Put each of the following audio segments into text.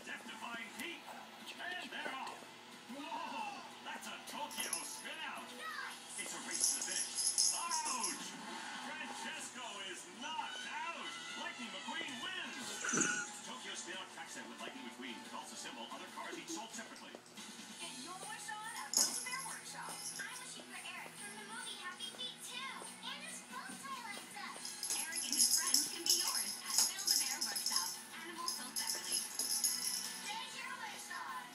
death-defying heat. And they're off. Whoa! That's a Tokyo spin-out. It's a race to the finish. Ouch! Francesco is knocked out. Lightning McQueen wins. Tokyo spin-out track set with Lightning McQueen. Belts assemble. Other cars each sold separately. Get your wish on at Build-A-Bear Workshop. I'm wishing for Eric from the movie Happy Feet 2. And his bow tie lights up. Eric and his friends can be yours at Build-A-Bear Workshop. Animals sold separately. Get your wish on.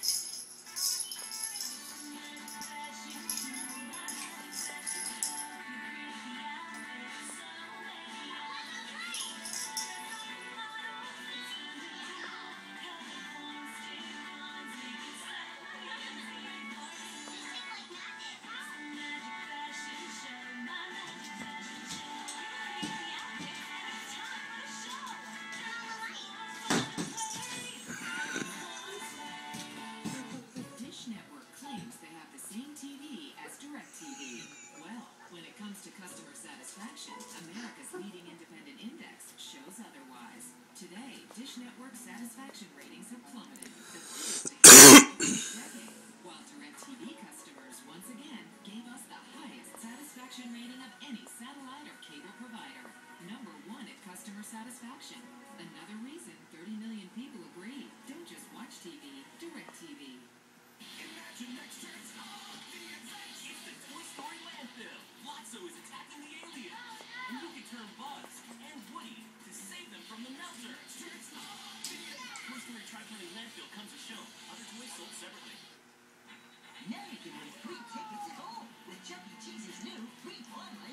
Dish Network claims they have the same TV as DirecTV. Well, when it comes to customer satisfaction, America's leading independent index shows otherwise. Today, Dish Network satisfaction ratings have plummeted, the biggest decline in a decade, while DirecTV customers once again gave us the highest satisfaction rating of any satellite or cable provider. Number one at customer satisfaction. Another reason 30 million people agree. Don't just watch TV, DirecTV. Imagine next turns off the event. It's the Toy Story landfill. Lotso is attacking the aliens. And you can turn Buzz and Woody to save them from the melter. Turns off the event. Toy Story Tri-County landfill comes to show. Other toys sold separately. Now you can win free tickets at home with Chuck E. Cheese's new Free Fun